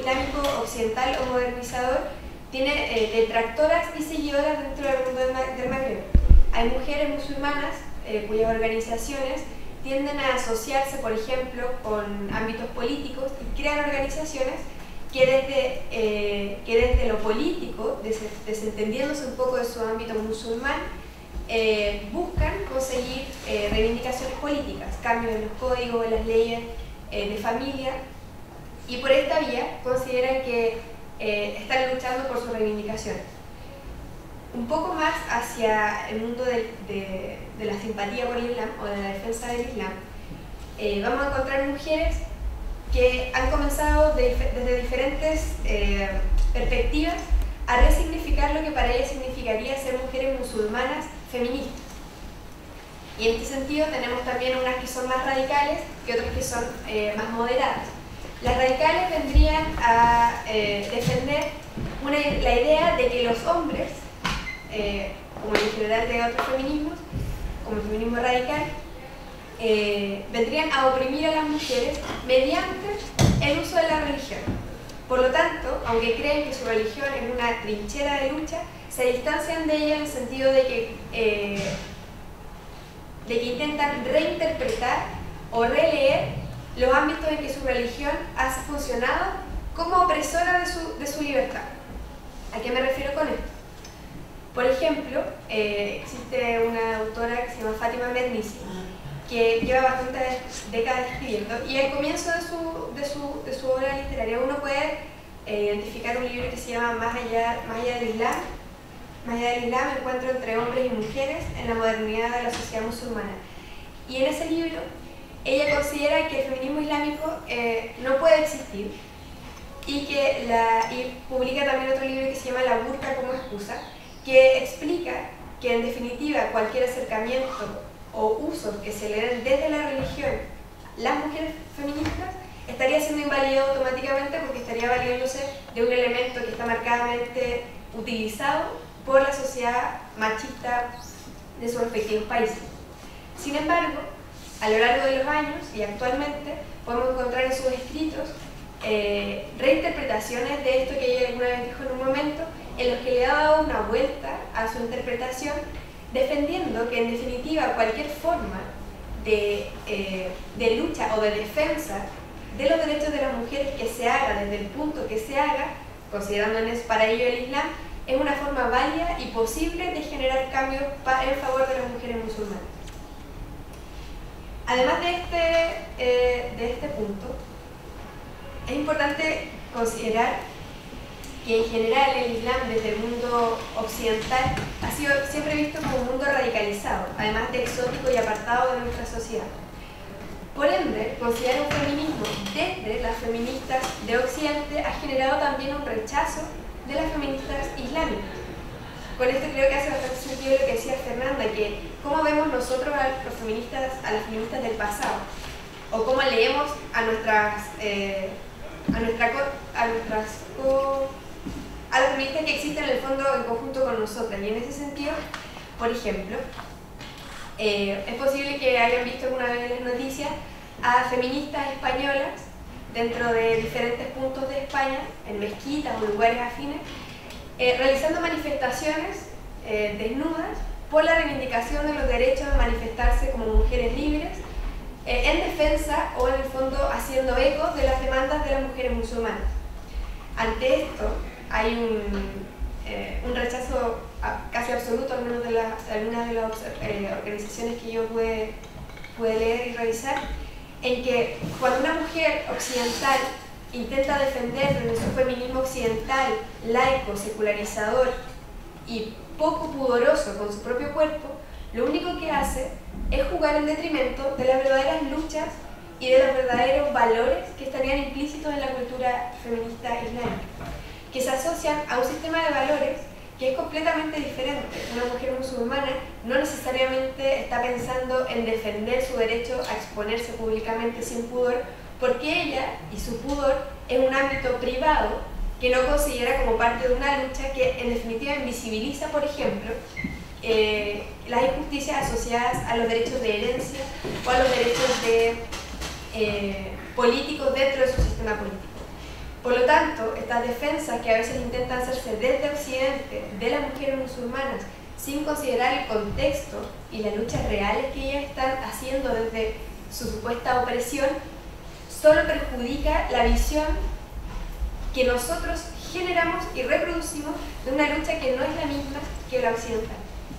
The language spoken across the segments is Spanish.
islámico occidental o modernizador tiene detractoras y seguidoras dentro del mundo del Magreb. Hay mujeres musulmanas cuyas organizaciones tienden a asociarse, por ejemplo, con ámbitos políticos y crean organizaciones que desde lo político, desentendiéndose un poco de su ámbito musulmán, buscan conseguir reivindicaciones políticas, cambios en los códigos, en las leyes de familia, y por esta vía consideran que están luchando por sus reivindicaciones. Un poco más hacia el mundo de la simpatía por el Islam o de la defensa del Islam, vamos a encontrar mujeres que han comenzado desde diferentes perspectivas a resignificar lo que para ellas significaría ser mujeres musulmanas feministas. Y en este sentido tenemos también unas que son más radicales y otras que son más moderadas. Las radicales vendrían a defender la idea de que los hombres, como en general de otros feminismos, como el feminismo radical, vendrían a oprimir a las mujeres mediante el uso de la religión. Por lo tanto, aunque creen que su religión es una trinchera de lucha, se distancian de ella en el sentido de que intentan reinterpretar o releer los ámbitos en que su religión ha funcionado como opresora de su libertad. ¿A qué me refiero con esto? Por ejemplo, existe una autora que se llama Fátima Mernissi, que lleva bastantes décadas escribiendo, y al comienzo de su obra literaria uno puede identificar un libro que se llama Más allá del Islam. Más allá del Islam, encuentro entre hombres y mujeres en la modernidad de la sociedad musulmana. Y en ese libro ella considera que el feminismo islámico no puede existir, y publica también otro libro que se llama La burka como excusa, que explica que en definitiva cualquier acercamiento o usos que se le den desde la religión las mujeres feministas estaría siendo invalidado automáticamente, porque estaría valiéndose de un elemento que está marcadamente utilizado por la sociedad machista de sus respectivos países. Sin embargo, a lo largo de los años y actualmente podemos encontrar en sus escritos reinterpretaciones de esto que ella alguna vez dijo en un momento, en los que le ha dado una vuelta a su interpretación, defendiendo que en definitiva cualquier forma de lucha o de defensa de los derechos de las mujeres que se haga desde el punto que se haga, considerando para ello el Islam, es una forma válida y posible de generar cambios en favor de las mujeres musulmanas. Además de este punto, es importante considerar que en general el Islam desde el mundo occidental ha sido siempre visto como un mundo radicalizado, además de exótico y apartado de nuestra sociedad. Por ende, considerar un feminismo desde las feministas de Occidente ha generado también un rechazo de las feministas islámicas. Con esto creo que hace bastante sentido lo que decía Fernanda, que cómo vemos nosotros a las feministas del pasado, o cómo leemos a las feministas que existen en el fondo en conjunto con nosotras. Y en ese sentido, por ejemplo, es posible que hayan visto alguna vez en las noticias a feministas españolas dentro de diferentes puntos de España, en mezquitas o lugares afines, realizando manifestaciones desnudas por la reivindicación de los derechos de manifestarse como mujeres libres, en defensa o en el fondo haciendo eco de las demandas de las mujeres musulmanas. Ante esto hay un rechazo casi absoluto, al menos de algunas de las organizaciones que yo pude leer y revisar, en que cuando una mujer occidental intenta defender desde su feminismo occidental, laico, secularizador y poco pudoroso con su propio cuerpo, lo único que hace es jugar en detrimento de las verdaderas luchas y de los verdaderos valores que estarían implícitos en la cultura feminista islámica, que se asocian a un sistema de valores que es completamente diferente. Una mujer musulmana no necesariamente está pensando en defender su derecho a exponerse públicamente sin pudor, porque ella y su pudor es un ámbito privado que no considera como parte de una lucha que en definitiva invisibiliza, por ejemplo, las injusticias asociadas a los derechos de herencia o a los derechos políticos dentro de su sistema político. Por lo tanto, estas defensas que a veces intentan hacerse desde Occidente, de las mujeres musulmanas, sin considerar el contexto y las luchas reales que ellas están haciendo desde su supuesta opresión, solo perjudica la visión que nosotros generamos y reproducimos de una lucha que no es la misma que la occidental.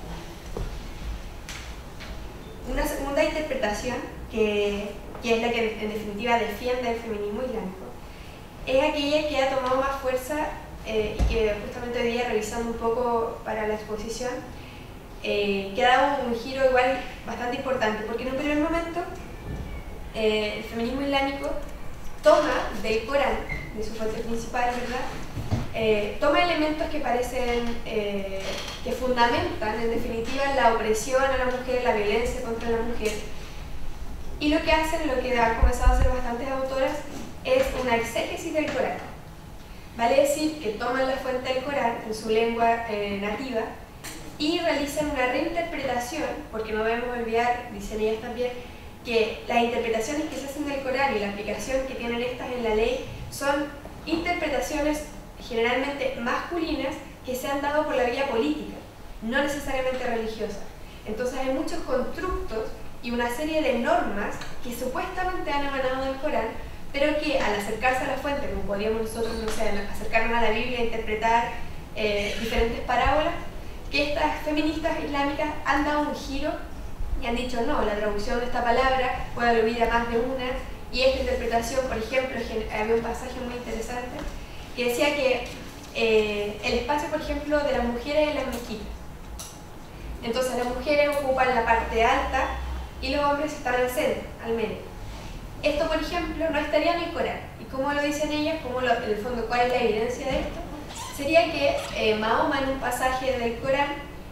Una segunda interpretación, que es la que en definitiva defiende el feminismo islámico, es aquella que ha tomado más fuerza y que justamente hoy día, revisando un poco para la exposición, que ha dado un giro igual bastante importante, porque en un primer momento el feminismo islámico toma del Corán, de su fuente principal, ¿verdad? Toma elementos que parecen, que fundamentan en definitiva la opresión a la mujer, la violencia contra la mujer, y lo que hacen, lo que han comenzado a hacer bastantes autoras, es una exégesis del Corán. Vale decir que toman la fuente del Corán en su lengua nativa y realizan una reinterpretación, porque no debemos olvidar, dicen ellas también, que las interpretaciones que se hacen del Corán y la aplicación que tienen estas en la ley son interpretaciones generalmente masculinas que se han dado por la vía política, no necesariamente religiosa. Entonces hay muchos constructos y una serie de normas que supuestamente han emanado del Corán, pero que al acercarse a la fuente, como podríamos nosotros, no sé, acercarnos a la Biblia e interpretar diferentes parábolas, que estas feministas islámicas han dado un giro y han dicho no, la traducción de esta palabra puede aludir a más de una, y esta interpretación, por ejemplo, había un pasaje muy interesante que decía que el espacio, por ejemplo, de las mujeres en las mezquitas. Entonces las mujeres ocupan la parte alta y los hombres están al centro, al medio. Esto, por ejemplo, no estaría en el Corán. ¿Y cómo lo dicen ellas? En el fondo, ¿cuál es la evidencia de esto? Sería que Mahoma, en un pasaje del Corán,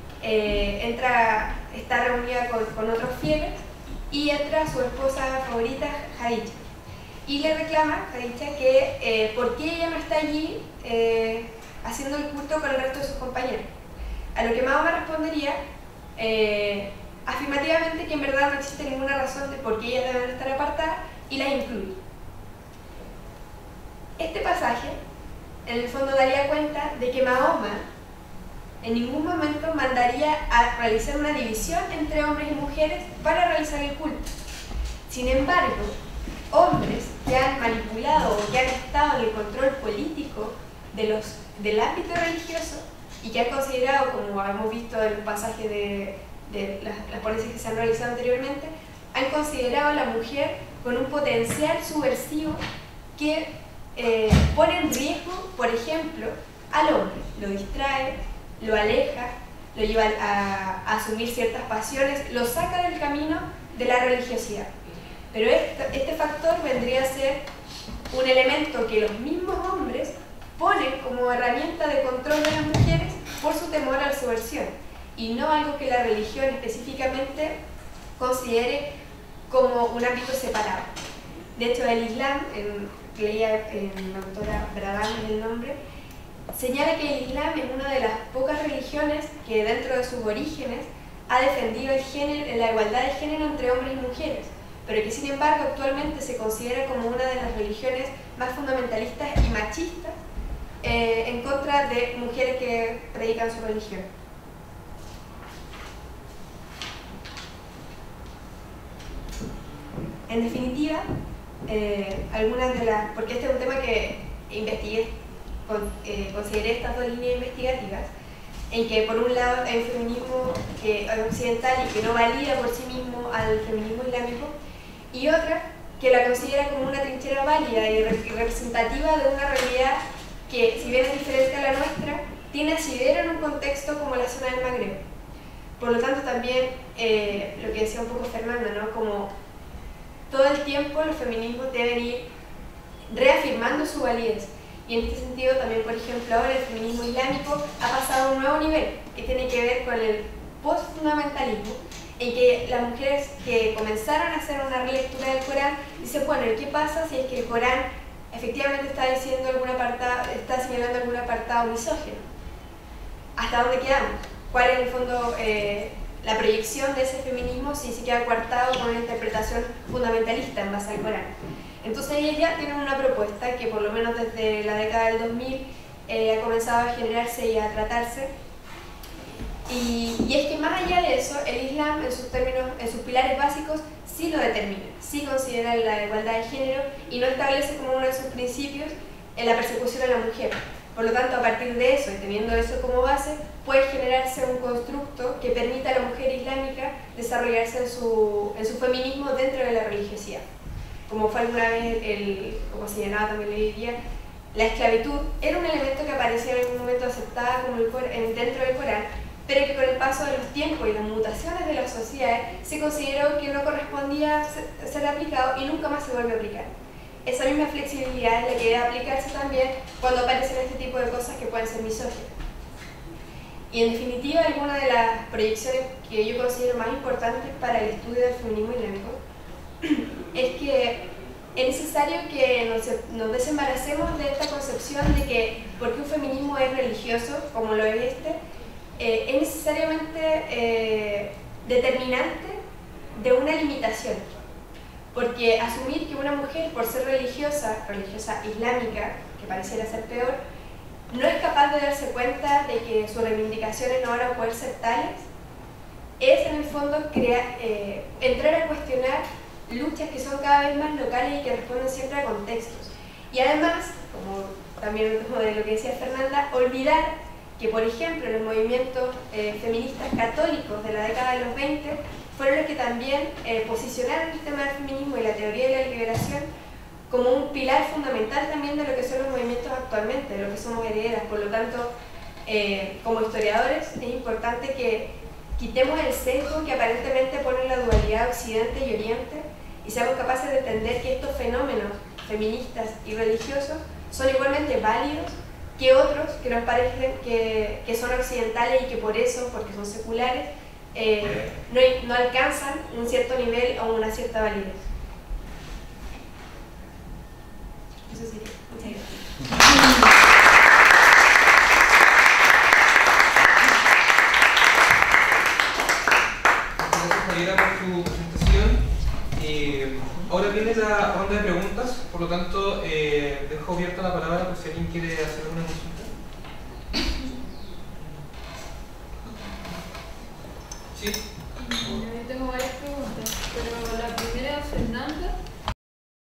está reunida con otros fieles y entra su esposa favorita, Jadidja, y le reclama, Jadidja, que por qué ella no está allí haciendo el culto con el resto de sus compañeros. A lo que Mahoma respondería afirmativamente que en verdad no existe ninguna razón de por qué ellas deben estar apartadas y las incluye. Este pasaje en el fondo daría cuenta de que Mahoma en ningún momento mandaría a realizar una división entre hombres y mujeres para realizar el culto. Sin embargo, hombres que han manipulado o que han estado en el control político del ámbito religioso y que han considerado, como hemos visto en el pasaje de las ponencias que se han realizado anteriormente, han considerado a la mujer con un potencial subversivo que pone en riesgo, por ejemplo, al hombre, lo distrae, lo aleja, lo lleva a asumir ciertas pasiones, lo saca del camino de la religiosidad. Pero este factor vendría a ser un elemento que los mismos hombres ponen como herramienta de control de las mujeres por su temor a la subversión, y no algo que la religión específicamente considere como un ámbito separado. De hecho, el Islam, leía en la autora Bradán el nombre, señala que el Islam es una de las pocas religiones que dentro de sus orígenes ha defendido la igualdad de género entre hombres y mujeres, pero que sin embargo actualmente se considera como una de las religiones más fundamentalistas y machistas en contra de mujeres que predican su religión. En definitiva, algunas de las, porque este es un tema que investigué, consideré estas dos líneas investigativas, en que por un lado hay un feminismo que es occidental y que no valida por sí mismo al feminismo islámico, y otra que la considera como una trinchera válida y representativa de una realidad que, si bien es diferente a la nuestra, tiene asidero en un contexto como la zona del Magreb. Por lo tanto, también lo que decía un poco Fernanda, ¿no? Como todo el tiempo los feminismos deben ir reafirmando su validez. Y en este sentido también, por ejemplo, ahora el feminismo islámico ha pasado a un nuevo nivel que tiene que ver con el postfundamentalismo, en que las mujeres que comenzaron a hacer una relectura del Corán dicen, bueno, ¿qué pasa si es que el Corán efectivamente está diciendo está señalando algún apartado misógino? ¿Hasta dónde quedamos? ¿Cuál es en el fondo la proyección de ese feminismo si se queda coartado con una interpretación fundamentalista en base al Corán? Entonces ellos ya tienen una propuesta que por lo menos desde la década del 2000 ha comenzado a generarse y a tratarse. Y es que más allá de eso, el Islam en sus términos, en sus pilares básicos, sí lo determina, sí considera la igualdad de género y no establece como uno de sus principios en la persecución a la mujer. Por lo tanto, a partir de eso y teniendo eso como base, puede generarse un constructo que permita a la mujer islámica desarrollarse en su feminismo dentro de la religiosidad. Como fue alguna vez, como señalaba también hoy día, la esclavitud era un elemento que aparecía en algún momento aceptada como dentro del Corán, pero que con el paso de los tiempos y las mutaciones de las sociedades se consideró que no correspondía ser aplicado y nunca más se vuelve a aplicar. Esa misma flexibilidad es la que debe aplicarse también cuando aparecen este tipo de cosas que pueden ser misóginas. Y en definitiva, alguna de las proyecciones que yo considero más importantes para el estudio del feminismo islámico es que es necesario que nos desembaracemos de esta concepción de que porque un feminismo es religioso, como lo es es necesariamente determinante de una limitación. Porque asumir que una mujer, por ser religiosa islámica, que pareciera ser peor, no es capaz de darse cuenta de que sus reivindicaciones no van a poder ser tales, es en el fondo entrar a cuestionar luchas que son cada vez más locales y que responden siempre a contextos. Y además, como también de lo que decía Fernanda, olvidar que, por ejemplo, los movimientos feministas católicos de la década de los 20 fueron los que también posicionaron el tema del feminismo y la teoría de la liberación como un pilar fundamental también de lo que son los movimientos actualmente, de lo que somos herederas. Por lo tanto, como historiadores, es importante que quitemos el sesgo que aparentemente pone la dualidad Occidente y Oriente y seamos capaces de entender que estos fenómenos feministas y religiosos son igualmente válidos que otros que nos parecen que son occidentales y que por eso, porque son seculares, no alcanzan un cierto nivel o una cierta validez. Eso sería. Muchas gracias. Gracias, Javiera, por tu presentación. Ahora viene la ronda de preguntas, por lo tanto dejo abierta la palabra por si alguien quiere hacer una consulta. Sí.